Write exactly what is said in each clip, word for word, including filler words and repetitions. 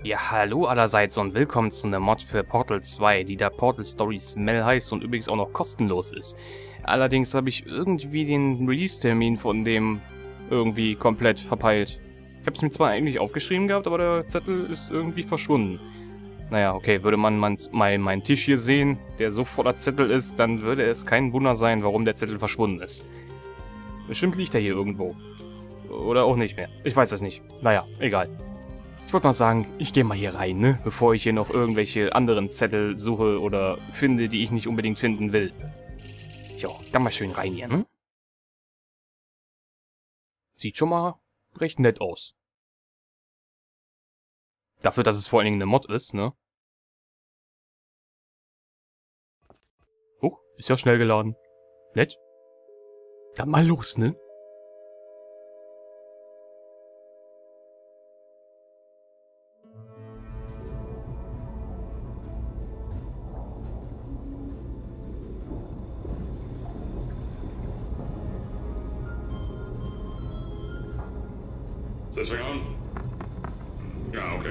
Ja, hallo allerseits und willkommen zu einer Mod für Portal zwei, die da Portal Stories Mel heißt und übrigens auch noch kostenlos ist. Allerdings habe ich irgendwie den Release-Termin von dem irgendwie komplett verpeilt. Ich habe es mir zwar eigentlich aufgeschrieben gehabt, aber der Zettel ist irgendwie verschwunden. Naja, okay, würde man mal meinen Tisch hier sehen, der so voller Zettel ist, dann würde es kein Wunder sein, warum der Zettel verschwunden ist. Bestimmt liegt er hier irgendwo. Oder auch nicht mehr. Ich weiß es nicht. Naja, egal. Ich wollte mal sagen, ich gehe mal hier rein, ne? Bevor ich hier noch irgendwelche anderen Zettel suche oder finde, die ich nicht unbedingt finden will. Jo, dann mal schön rein hier, ne? Sieht schon mal recht nett aus. Dafür, dass es vor allen Dingen eine Mod ist, ne? Huch, ist ja schnell geladen. Nett. Dann mal los, ne? Is this thing on? Yeah, okay.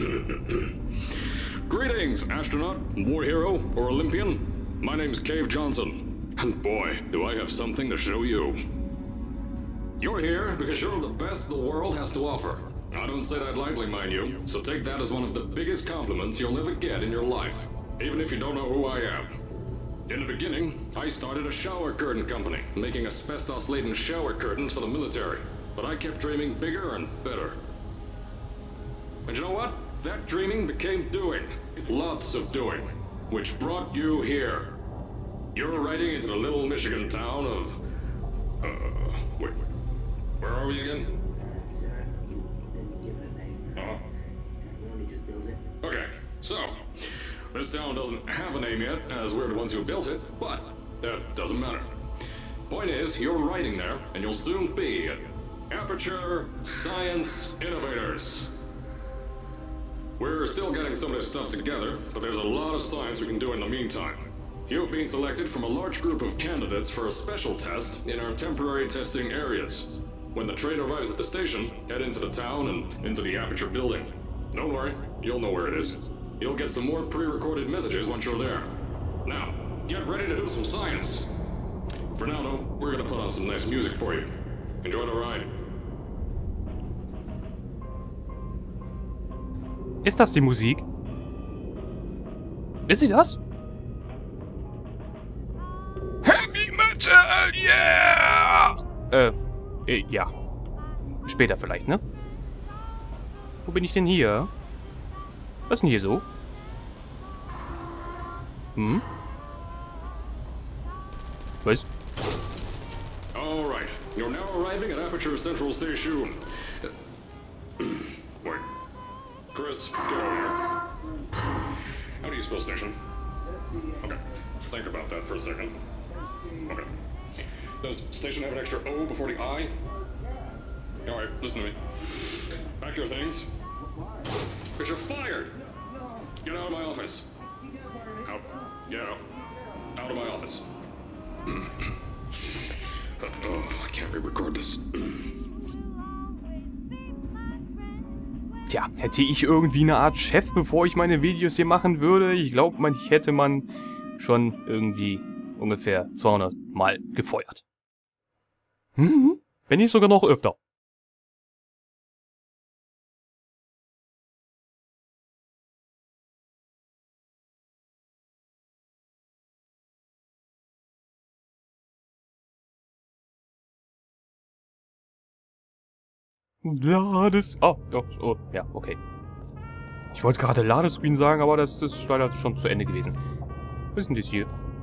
Greetings, astronaut, war hero, or Olympian. My name's Cave Johnson, and boy, do I have something to show you. You're here because you're the best the world has to offer. I don't say that lightly, mind you, so take that as one of the biggest compliments you'll ever get in your life, even if you don't know who I am. In the beginning, I started a shower curtain company, making asbestos-laden shower curtains for the military. But I kept dreaming bigger and better. And you know what? That dreaming became doing. Lots of doing. Which brought you here. You're riding into the little Michigan town of... Uh, wait, wait. Where are we again? Uh-huh. Okay, so... This town doesn't have a name yet, as we're the ones who built it, but that doesn't matter. Point is, you're riding there, and you'll soon be at Aperture Science Innovators. We're still getting some of this stuff together, but there's a lot of science we can do in the meantime. You've been selected from a large group of candidates for a special test in our temporary testing areas. When the train arrives at the station, head into the town and into the Aperture building. Don't worry, you'll know where it is. You'll get some more pre-recorded messages once you're there. Now, get ready to do some science. For now, though, we're gonna put on some nice music for you. Enjoy the ride. Ist das die Musik? Ist sie das? Heavy Metal, yeah! Äh, äh, ja. Später vielleicht, ne? Wo bin ich denn hier? Was ist denn hier so? Hm? Was? Alright, you're now arriving at Aperture Central Station. Wait. Chris, get over here. How do you spell station? Okay, think about that for a second. Okay. Does station have an extra O before the I? Alright, listen to me. Pack your things. Because you're fired! Get out of my office. Out. Get out. Out of my office. Oh, I can't re-record this. Tja, hätte ich irgendwie eine Art Chef, bevor ich meine Videos hier machen würde? Ich glaube, man hätte man schon irgendwie ungefähr zweihundert Mal gefeuert. Hm, wenn nicht sogar noch öfter. Lades... Oh, oh, oh, ja, okay. Ich wollte gerade Ladescreen sagen, aber das ist leider schon zu Ende gewesen. Was ist denn das hier?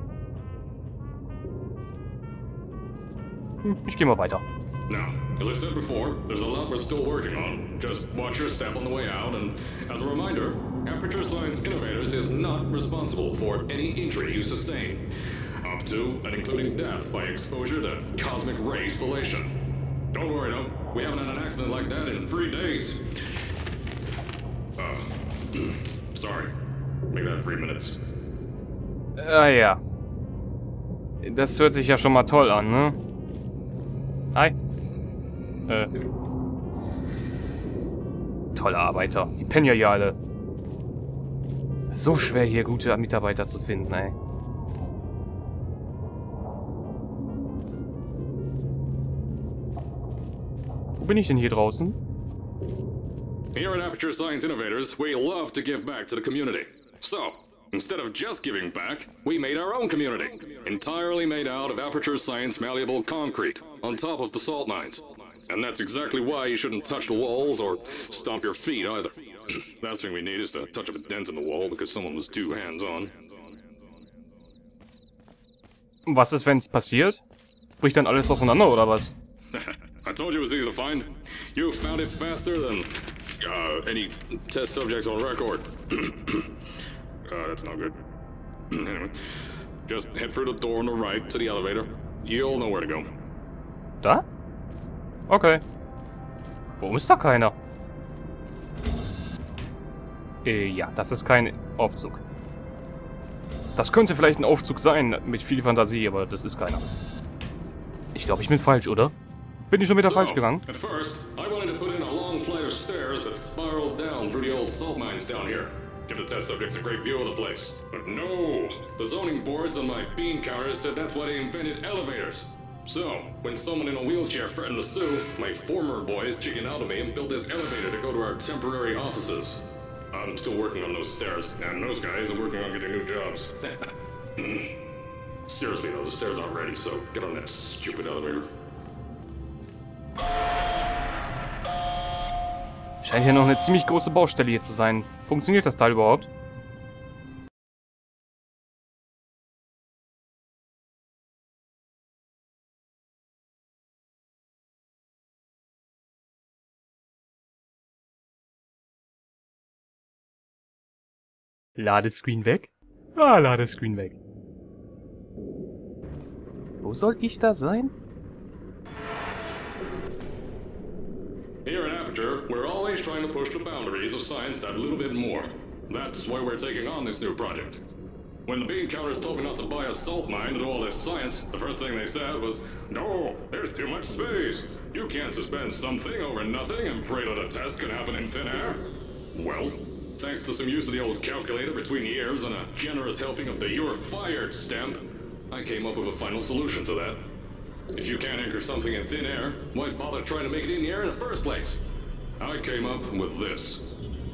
Hm, ich gehe mal weiter. Now, as I said before, there's a lot we're still working on. Just watch your step on the way out, and as a reminder, Aperture Science Innovators is not responsible for any injury you sustain, up to and including death by exposure to cosmic ray spallation. Don't worry, no. We haven't had an accident like that in three days. Uh, sorry. Make that three minutes. Ah ja. Das hört sich ja schon mal toll an, ne? Hi. Äh. tolle Arbeiter. Die pennen ja hier alle. So schwer, hier gute Mitarbeiter zu finden, ey. Wo bin ich denn hier draußen? Here at Aperture Science Innovators, we love to give back to the community. So, instead of just giving back, we made our own community. Entirely made out of Aperture Science malleable concrete, on top of the salt mines. And that's exactly why you shouldn't touch the walls or stomp your feet either. Last thing we need is to touch up a dent in the wall because someone was too hands-on. Was ist, wenn es passiert? Bricht dann alles auseinander, oder was? I told you it was easy to find. You found it faster than uh, any test subjects on record. uh, that's not good. Anyway, just head through the door on the right to the elevator. You'll know where to go. Da? Okay. Warum ist da keiner? Äh, ja, das ist kein Aufzug. Das könnte vielleicht ein Aufzug sein, mit viel Fantasie, aber das ist keiner. Ich glaube, ich bin falsch, oder? Bin ich schon wieder so, falsch gegangen? At first, I wanted to put in a long flight of stairs that spiraled down through the old salt mines down here. Give the test subjects a great view of the place. But no! The zoning boards on my bean counters said that's why they invented elevators. So, when someone in a wheelchair threatened to sue, my former boys chickened out of me and built this elevator to go to our temporary offices. I'm still working on those stairs, and those guys are working on getting new jobs. Seriously though, the stairs aren't ready, so get on that stupid elevator. Scheint ja noch eine ziemlich große Baustelle hier zu sein. Funktioniert das Teil überhaupt? Ladescreen weg? Ah, Ladescreen weg. Wo soll ich da sein? Here at Aperture, we're always trying to push the boundaries of science that little bit more. That's why we're taking on this new project. When the bean counters told me not to buy a salt mine to do all this science, the first thing they said was, "No, there's too much space. You can't suspend something over nothing and pray that a test can happen in thin air." Well, thanks to some use of the old calculator between the ears and a generous helping of the "you're fired" stamp, I came up with a final solution to that. If you can't anchor something in thin air, why bother trying to make it in the air in the first place? I came up with this.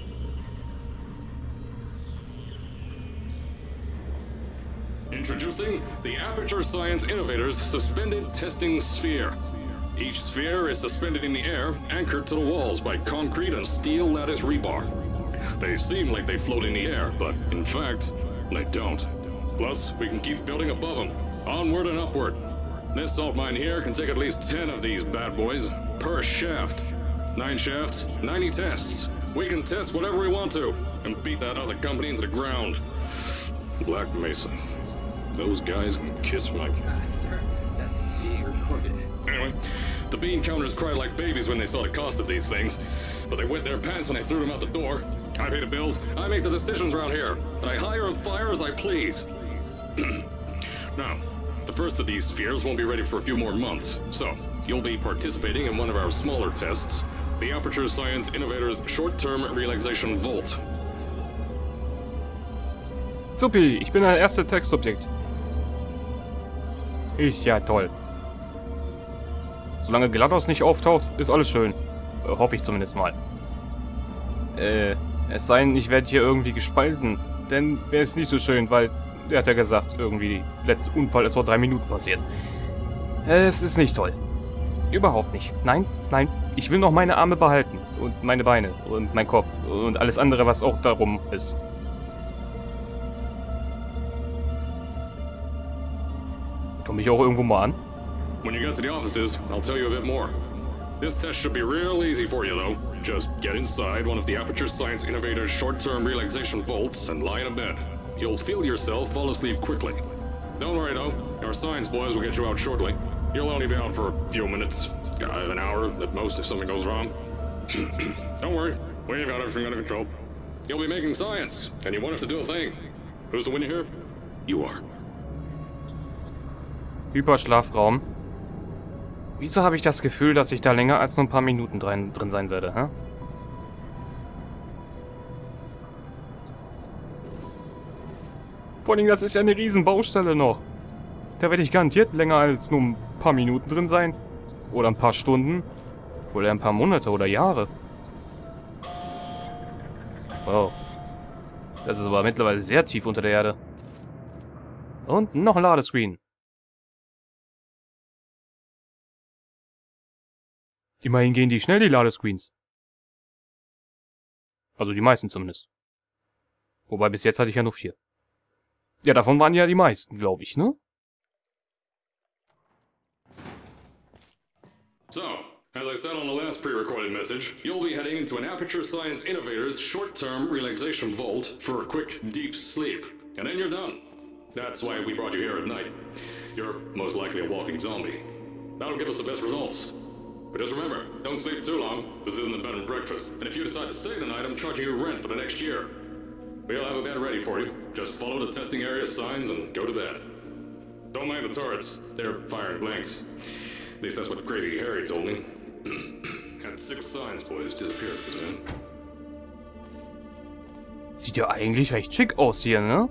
Introducing the Aperture Science Innovators Suspended Testing Sphere. Each sphere is suspended in the air, anchored to the walls by concrete and steel lattice rebar. They seem like they float in the air, but in fact, they don't. Plus, we can keep building above them, onward and upward. This salt mine here can take at least ten of these bad boys per shaft. Nine shafts, ninety tests. We can test whatever we want to and beat that other company into the ground. Black Mesa. Those guys can kiss my... That's being recorded. Anyway, the bean counters cried like babies when they saw the cost of these things, but they wet their pants when they threw them out the door. I pay the bills, I make the decisions around here, and I hire and fire as I please. Now, the first of these spheres won't be ready for a few more months, so you'll be participating in one of our smaller tests, the Aperture Science Innovators Short-Term Relaxation Volt. Supi, ich bin ein erstes Textobjekt. Ist ja toll. Solange GLaDOS nicht auftaucht, ist alles schön. Äh, hoffe ich zumindest mal. Äh, es sei denn, ich werde hier irgendwie gespalten. Denn wäre es nicht so schön, weil, der hat ja gesagt, irgendwie, letzter Unfall ist vor drei Minuten passiert. Äh, es ist nicht toll. Überhaupt nicht. Nein, nein, ich will noch meine Arme behalten. Und meine Beine. Und mein Kopf. Und alles andere, was auch darum ist. Komm ich auch irgendwo mal an? When you get to the offices, I'll tell you a bit more. This test should be real easy for you, though. Just get inside one of the Aperture Science Innovators short-term relaxation vaults and lie in a bed. You'll feel yourself fall asleep quickly. Don't worry, though. Our science boys will get you out shortly. You'll only be out for a few minutes. Uh, an hour at most if something goes wrong. Don't worry. We've got everything under control. You'll be making science, and you won't have to do a thing. Who's the winner here? You are. Hyperschlafraum. Wieso habe ich das Gefühl, dass ich da länger als nur ein paar Minuten drin, drin sein werde, hä? Vor allem, das ist ja eine riesen Baustelle noch. Da werde ich garantiert länger als nur ein paar Minuten drin sein. Oder ein paar Stunden. Oder ein paar Monate oder Jahre. Wow. Das ist aber mittlerweile sehr tief unter der Erde. Und noch ein Ladescreen. Immerhin gehen die schnell, die Ladescreens. Also die meisten zumindest. Wobei bis jetzt hatte ich ja nur vier. Ja, davon waren ja die meisten, glaube ich, ne? So, as I said on the last pre-recorded message, you'll be heading into an Aperture Science Innovators short-term relaxation vault for a quick, deep sleep. And then you're done. That's why we brought you here at night. You're most likely a walking zombie. That'll give us the best results. But just remember, don't sleep too long. This isn't a bed and breakfast. And if you decide to stay the night, I'm charging you rent for the next year. We'll have a bed ready for you. Just follow the testing area signs and go to bed. Don't mind the turrets. They're firing blanks. At least that's what Crazy Harry told me. Had six signs boys disappeared because of him. Sieht ja eigentlich recht schick aus hier, ne?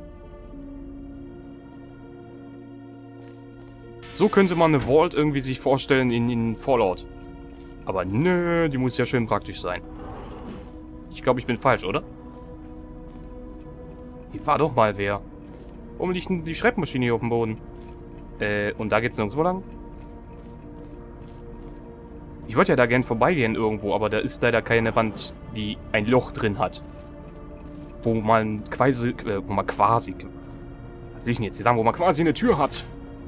So könnte man eine Vault irgendwie sich vorstellen in, in Fallout. Aber nö, die muss ja schön praktisch sein. Ich glaube, ich bin falsch, oder? Hier war doch mal wer. Warum liegt denn die Schreibmaschine hier auf dem Boden? Äh, und da geht's nirgendwo lang? Ich wollte ja da gern vorbeigehen irgendwo, aber da ist leider keine Wand, die ein Loch drin hat. Wo man quasi, äh, wo man quasi, was will ich denn jetzt hier sagen, wo man quasi eine Tür hat.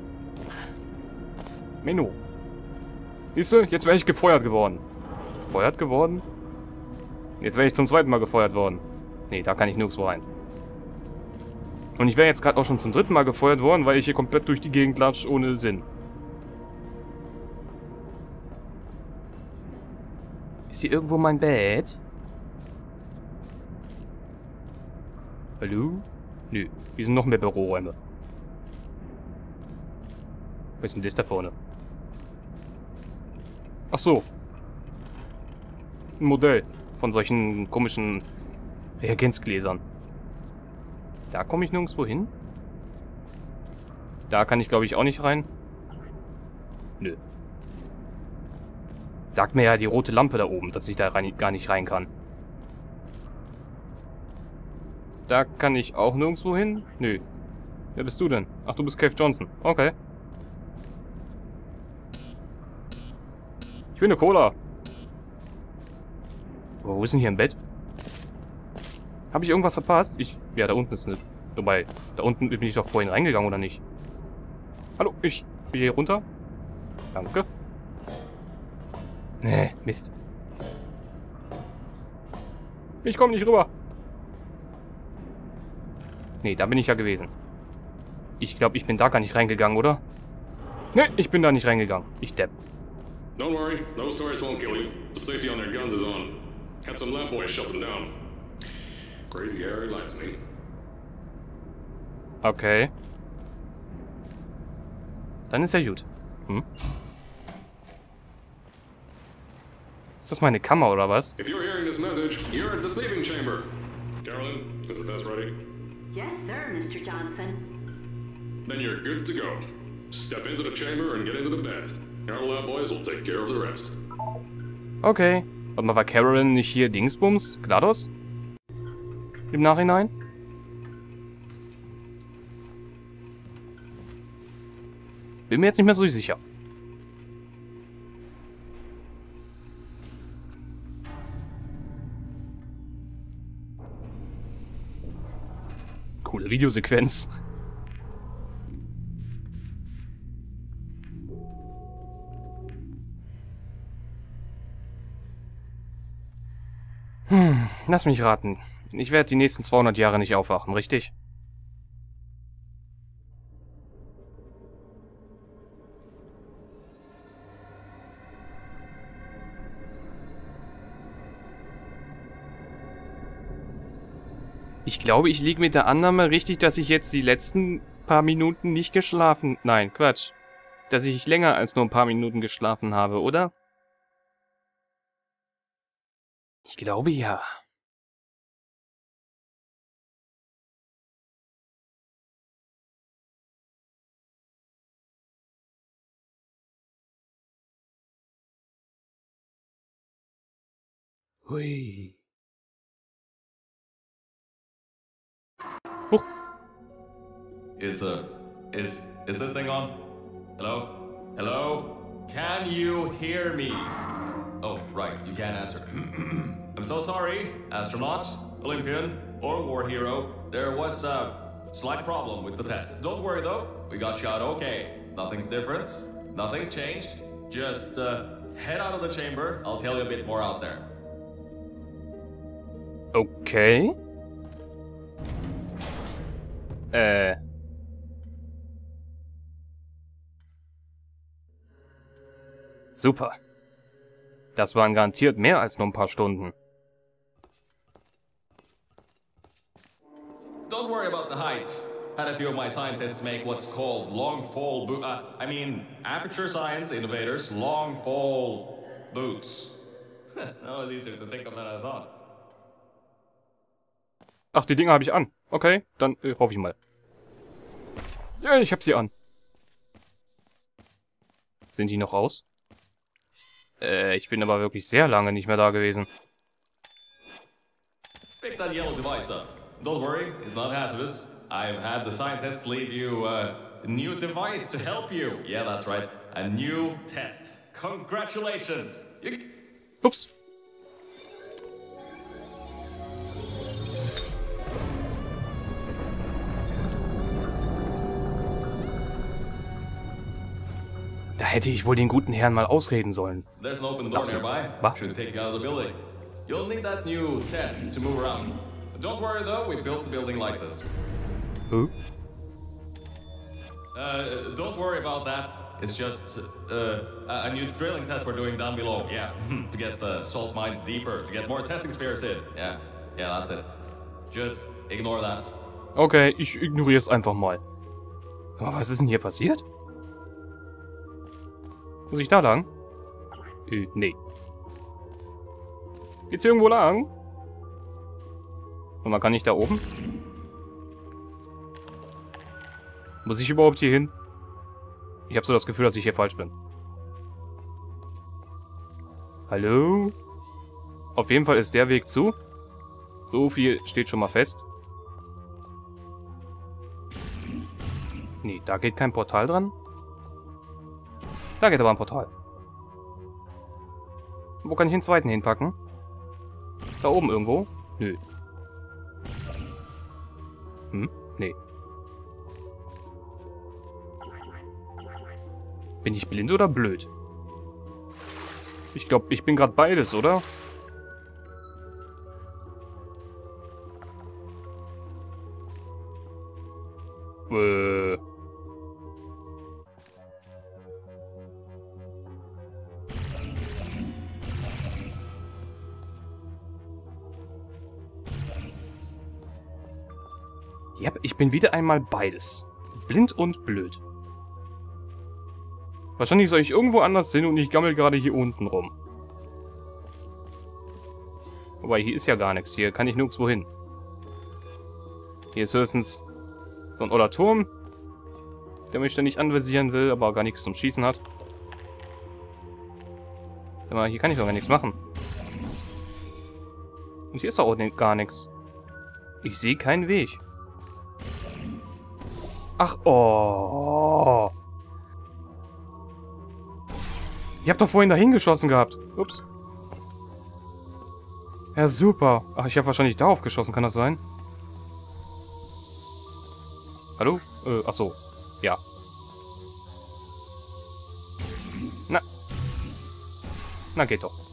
Menno. Siehste, jetzt wäre ich gefeuert geworden. Gefeuert geworden? Jetzt wäre ich zum zweiten Mal gefeuert worden. Nee, da kann ich nirgendwo rein. Und ich wäre jetzt gerade auch schon zum dritten Mal gefeuert worden, weil ich hier komplett durch die Gegend latsche ohne Sinn. Ist hier irgendwo mein Bett? Hallo? Nö, hier sind noch mehr Büroräume. Was ist denn das da vorne? Ach so. Ein Modell von solchen komischen Reagenzgläsern. Da komme ich nirgendwo hin. Da kann ich, glaube ich, auch nicht rein. Nö. Sagt mir ja die rote Lampe da oben, dass ich da rein, gar nicht rein kann. Da kann ich auch nirgendwo hin? Nö. Wer bist du denn? Ach, du bist Cave Johnson. Okay. Ich will eine Cola. Aber wo ist denn hier ein Bett? Habe ich irgendwas verpasst? Ich... Ja, da unten ist eine... Wobei, da unten bin ich doch vorhin reingegangen, oder nicht? Hallo, ich will hier runter. Danke. Nee, Mist. Ich komme nicht rüber. Nee, da bin ich ja gewesen. Ich glaube, ich bin da gar nicht reingegangen, oder? Nee, ich bin da nicht reingegangen. Ich depp. Don't worry, those turrets won't kill you. The safety on their guns is on. Had some lab boys shut them down. Crazy Harry lied to me. Okay. Dann ist ja gut. Hm? Ist das meine Kammer, oder was? If you're hearing this message, you're at the sleeping chamber. Carolyn, is the test ready? Yes, sir, Mister Johnson. Then you're good to go. Step into the chamber and get into the bed. Our lab boys will take care of the rest. Okay. Warte mal, war Carolyn nicht hier Dingsbums? GLaDOS? Im Nachhinein? Bin mir jetzt nicht mehr so sicher. Coole Videosequenz. Hm, lass mich raten. Ich werde die nächsten zweihundert Jahre nicht aufwachen, richtig? Ich glaube, ich liege mit der Annahme richtig, dass ich jetzt die letzten paar Minuten nicht geschlafen... Nein, Quatsch. Dass ich länger als nur ein paar Minuten geschlafen habe, oder? Ich glaube ja. Hui. Huch. Is, uh, is, is this thing on? Hello? Hello? Can you hear me? Oh, right, you can't answer. I'm so sorry, astronaut, Olympian, or war hero. There was a slight problem with the test. Don't worry though, we got shot okay. Nothing's different, nothing's changed. Just, uh, head out of the chamber, I'll tell you a bit more out there. Okay. Äh. Super. Das waren garantiert mehr als nur ein paar Stunden. Don't worry about the height. Had a few of my scientists make what's called long fall boot. Uh, I mean, aperture science innovators, long fall boots. That was easier to think of than I thought. Ach, die Dinger habe ich an. Okay, dann äh, hoffe ich mal. Ja, ich habe sie an. Sind die noch aus? Äh, ich bin aber wirklich sehr lange nicht mehr da gewesen. Pick that yellow device up. Don't worry, it's not hazardous. I've had the scientists leave you uh, a new device to help you. Yeah, that's right. A new test. Congratulations. You... Ups. Da hätte ich wohl den guten Herrn mal ausreden sollen. There's an open door nearby. Was? Should take you out of the building. You'll need that new test to move around. Don't worry though, we built the building like this. Huh? Uh, don't worry about that. It's just uh, a new drilling test we're doing down below. Yeah, to get the salt mines deeper, to get more testing spheres in. Yeah, yeah, that's it. Just ignore that. Okay, ich ignoriere es einfach mal. Aber was ist denn hier passiert? Muss ich da lang? Äh, nee. Geht's hier irgendwo lang? Und man kann nicht da oben? Muss ich überhaupt hier hin? Ich habe so das Gefühl, dass ich hier falsch bin. Hallo? Auf jeden Fall ist der Weg zu. So viel steht schon mal fest. Nee, da geht kein Portal dran. Da geht aber ein Portal. Wo kann ich den zweiten hinpacken? Da oben irgendwo? Nö. Hm? Nee. Bin ich blind oder blöd? Ich glaube, ich bin gerade beides, oder? Äh... Ja, ich bin wieder einmal beides. Blind und blöd. Wahrscheinlich soll ich irgendwo anders hin und ich gammel gerade hier unten rum. Wobei, hier ist ja gar nichts. Hier kann ich nirgendwo hin. Hier ist höchstens so ein oller Turm, der mich ständig anvisieren will, aber gar nichts zum Schießen hat. Aber hier kann ich doch gar nichts machen. Und hier ist auch gar nichts. Ich sehe keinen Weg. Ach, oh. Ich hab doch vorhin dahin geschossen gehabt. Ups. Ja, super. Ach, ich habe wahrscheinlich darauf geschossen, kann das sein? Hallo? Äh, ach so. Ja. Na. Na, geht doch.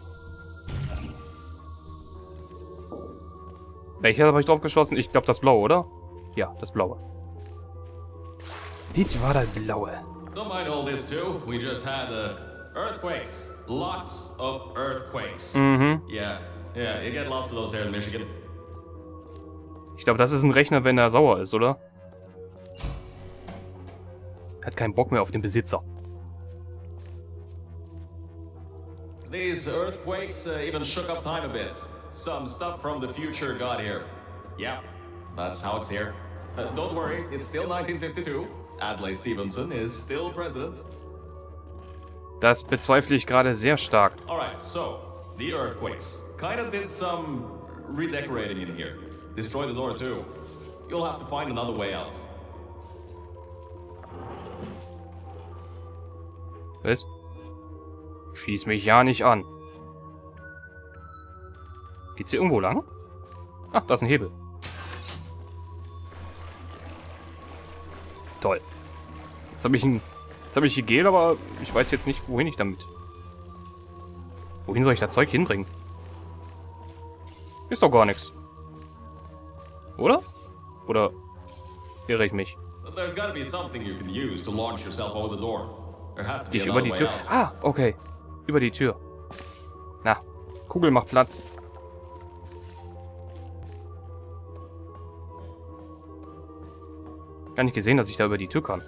Welcher habe ich drauf geschossen? Ich glaube, das blaue, oder? Ja, das blaue. Das war das blaue. Don't mind all this too. We just had uh, earthquakes. Lots of earthquakes. Mhm. Yeah, yeah, you get lots of those here in Michigan. Ich glaube, das ist ein Rechner, wenn er sauer ist, oder? Hat keinen Bock mehr auf den Besitzer. These earthquakes uh, even shook up time a bit. Some stuff from the future got here. Yeah, that's how it's here. Uh, don't worry, it's still nineteen fifty-two. Adlai Stevenson is still president. Das bezweifle ich gerade sehr stark. Alright, so, the earthquakes. kinda did some redecorating in here. Destroy the door too. You'll have to find another way out. Was? Schieß mich ja nicht an. Geht's hier irgendwo lang? Ach, da ist ein Hebel. Toll. Jetzt habe ich ein... Jetzt habe ich hier Gel, aber ich weiß jetzt nicht, wohin ich damit... Wohin soll ich das Zeug hinbringen? Ist doch gar nichts. Oder? Oder irre ich mich? There's gotta be something you can use to launch yourself over the door. There has to be Gehe ich über another die way Tür? out. Ah, okay. Über die Tür. Na, Kugel macht Platz. Gar nicht gesehen, dass ich da über die Tür kann.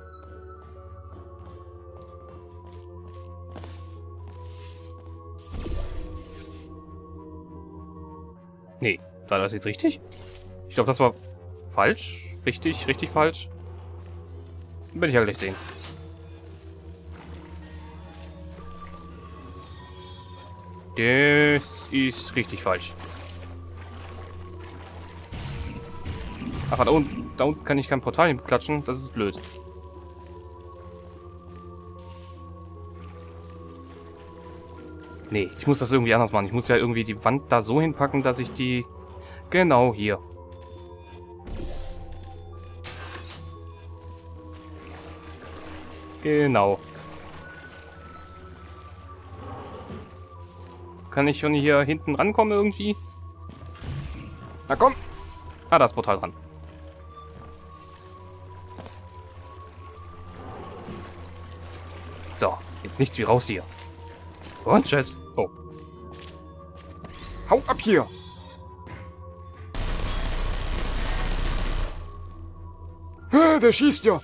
Nee, war das jetzt richtig? Ich glaube, das war falsch. Richtig, richtig falsch. Werde ich ja gleich sehen. Das ist richtig falsch. Ach, da unten, da unten kann ich kein Portal hinklatschen. Das ist blöd. Nee, ich muss das irgendwie anders machen. Ich muss ja irgendwie die Wand da so hinpacken, dass ich die... Genau, hier. Genau. Kann ich schon hier hinten rankommen irgendwie? Na komm! Ah, da ist Portal dran. So, jetzt nichts wie raus hier. Und tschüss. Oh. Hau ab hier! Hä, der schießt ja!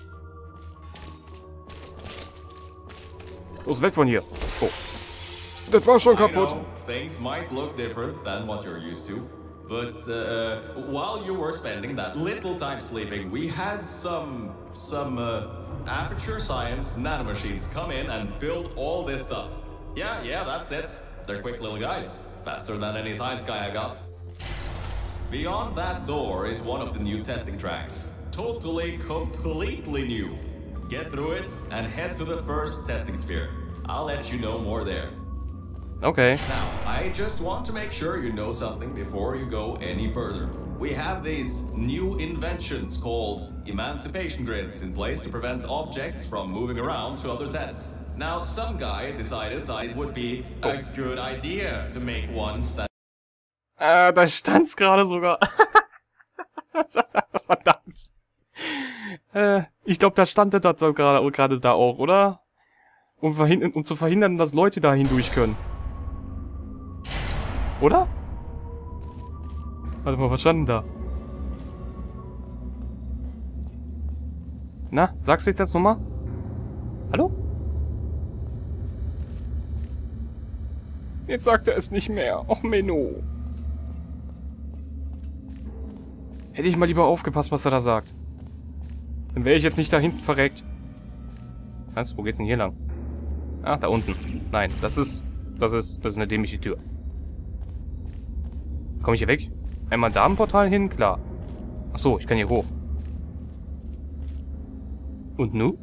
Los, weg von hier. Oh. Das war schon I kaputt. know, things might look different than what you're used to. But uh, while you were spending that little time sleeping, we had some some uh, Aperture Science nanomachines come in and build all this stuff. Yeah, yeah, that's it. They're quick little guys. Faster than any science guy I got. Beyond that door is one of the new testing tracks. Totally, completely new. Get through it and head to the first testing sphere. I'll let you know more there. Okay. Now, I just want to make sure you know something before you go any further. We have these new inventions called emancipation grids in place to prevent objects from moving around to other tests. Now, some guy decided that it would be a good idea to make ones that... Äh, da stand's gerade sogar. Verdammt. Äh, ich glaube, da stand das gerade gerade da auch, oder? Um, verhindern, um zu verhindern, dass Leute da hindurch können. Oder? Warte mal, was stand denn da? Na, sagst du jetzt nochmal? Hallo? Jetzt sagt er es nicht mehr. Och, Menno. Hätte ich mal lieber aufgepasst, was er da sagt. Dann wäre ich jetzt nicht da hinten verreckt. Was? Wo geht's denn hier lang? Ah, da unten. Nein, das ist... Das ist... Das ist eine dämliche Tür. Komme ich hier weg? Einmal da im Portal hin? Klar. Achso, ich kann hier hoch. Und nu?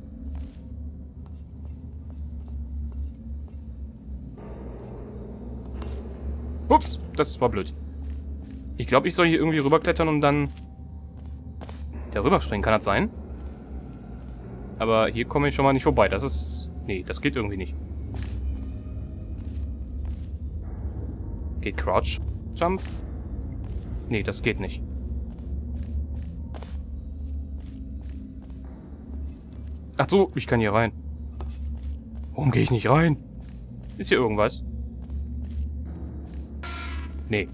Ups, das war blöd. Ich glaube, ich soll hier irgendwie rüberklettern und dann... Da rüberspringen, kann das sein? Aber hier komme ich schon mal nicht vorbei. Das ist... Nee, das geht irgendwie nicht. Geht Crouch Jump? Nee, das geht nicht. Ach so, ich kann hier rein. Warum gehe ich nicht rein? Ist hier irgendwas? Nee.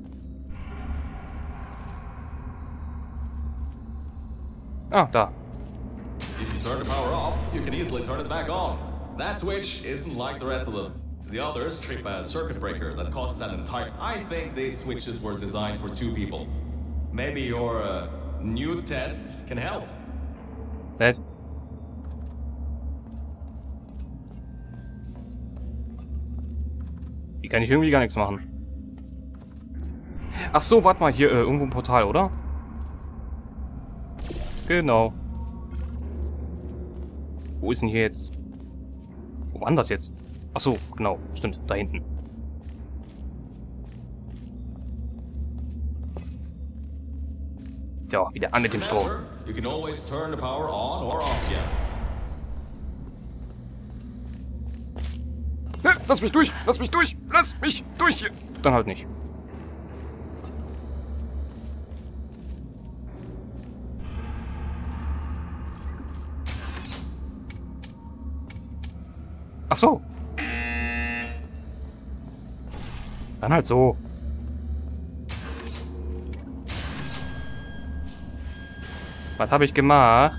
Ah, da. If you turn the power off, you can easily turn it back on. That switch isn't like the rest of them. The others trip a circuit breaker that causes an entire... I think these switches were designed for two people. Maybe your uh, new test can help. Nett. Hier kann ich irgendwie gar nichts machen. Ach so, warte mal, hier äh, irgendwo ein Portal, oder? Genau. Wo ist denn hier jetzt? Wo war denn das jetzt? Ach so, genau, stimmt, da hinten. So, wieder an mit dem Strom. You can always turn the power on or off again. Lass mich durch! Lass mich durch! Lass mich durch hier! Dann halt nicht. Ach so. Dann halt so. Was habe ich gemacht?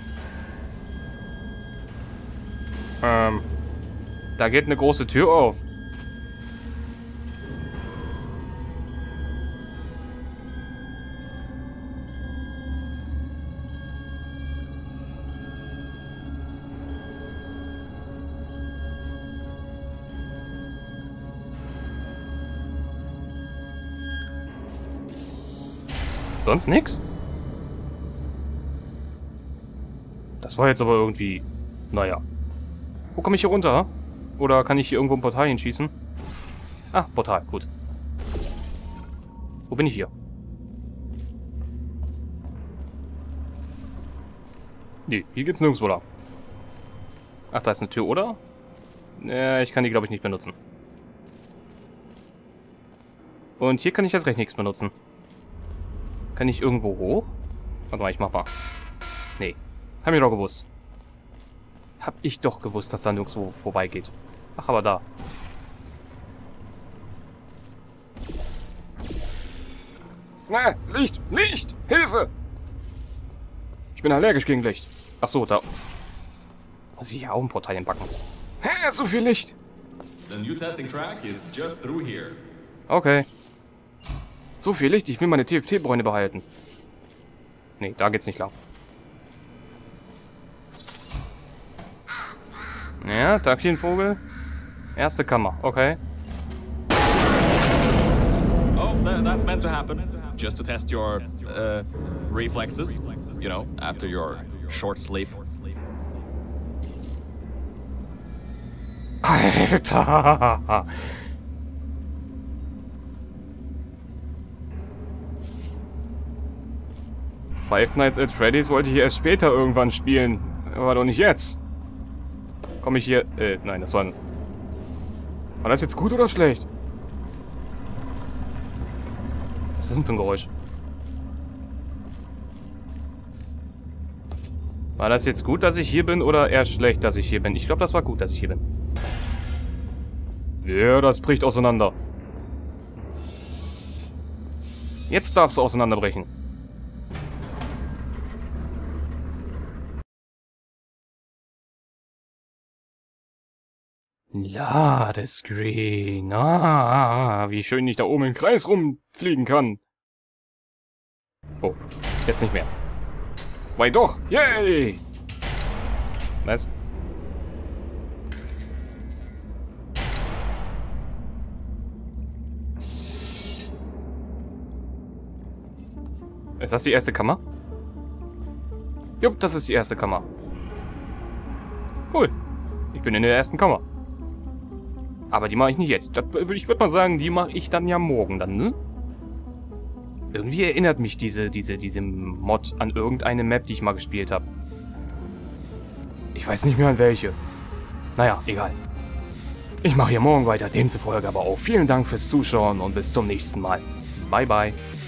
Ähm. Da geht eine große Tür auf. Sonst nix? Das war jetzt aber irgendwie... Naja. Wo komme ich hier runter? Oder kann ich hier irgendwo ein Portal hinschießen? Ah, Portal, gut. Wo bin ich hier? Nee, hier geht's nirgendwo lang. Ach, da ist eine Tür, oder? Äh, ich kann die, glaube ich, nicht benutzen. Und hier kann ich jetzt recht nichts benutzen. Kann ich irgendwo hoch? Warte mal, ich mach mal. Nee. Hab ich doch gewusst. Hab ich doch gewusst, dass da nirgendwo vorbeigeht. Ach, aber da. Na, Licht! Licht! Hilfe! Ich bin allergisch gegen Licht. Ach so, da. Muss ich ja auch ein Portal backen. Hä, so viel Licht! The new testing track is just through here. Okay. So viel Licht, ich will meine T F T-Bräune behalten. Nee, da geht's nicht lang. Ja, Tagchen, Vogel. Erste Kammer, okay. Oh, th that's meant to happen. Just to test your uh, reflexes. You know, after your short sleep. Alter! Five Nights at Freddy's wollte ich erst später irgendwann spielen. Aber doch nicht jetzt. Komme ich hier... Äh, nein, das war ein... War das jetzt gut oder schlecht? Was ist das denn für ein Geräusch? War das jetzt gut, dass ich hier bin oder eher schlecht, dass ich hier bin? Ich glaube, das war gut, dass ich hier bin. Ja, das bricht auseinander. Jetzt darfst du auseinanderbrechen. Ladescreen. Ah, wie schön ich da oben im Kreis rumfliegen kann. Oh, jetzt nicht mehr. Weil doch. Yay! Nice. Ist das die erste Kammer? Jupp, das ist die erste Kammer. Cool. Ich bin in der ersten Kammer. Aber die mache ich nicht jetzt. Das, ich würde mal sagen, die mache ich dann ja morgen dann, ne? Irgendwie erinnert mich diese, diese, diese Mod an irgendeine Map, die ich mal gespielt habe. Ich weiß nicht mehr an welche. Naja, egal. Ich mache hier morgen weiter, demzufolge aber auch. Vielen Dank fürs Zuschauen und bis zum nächsten Mal. Bye, bye.